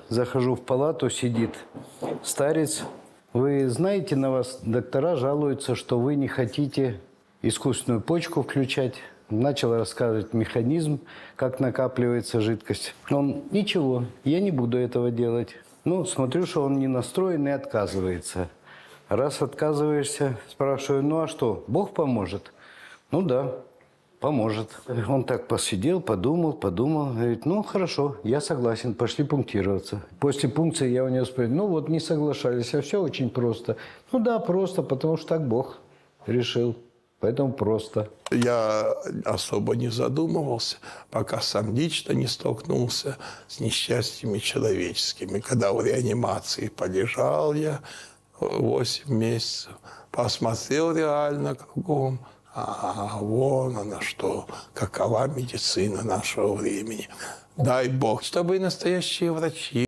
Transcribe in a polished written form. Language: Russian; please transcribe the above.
захожу в палату, сидит старец. Вы знаете, на вас доктора жалуются, что вы не хотите искусственную почку включать. Начал рассказывать механизм, как накапливается жидкость. Он: ничего, я не буду этого делать. Ну, смотрю, что он не настроен и отказывается. Раз отказываешься, спрашиваю: ну а что, Бог поможет? Ну да, поможет. Он так посидел, подумал, говорит: ну хорошо, я согласен, пошли пунктироваться. После пункции я у него спросил: ну вот не соглашались, а все очень просто. Ну да, просто, потому что так Бог решил, поэтому просто. Я особо не задумывался, пока сам лично не столкнулся с несчастьями человеческими. Когда в реанимации полежал я 8 месяцев, посмотрел реально кругом, а вон она что, какова медицина нашего времени. Дай Бог, чтобы и настоящие врачи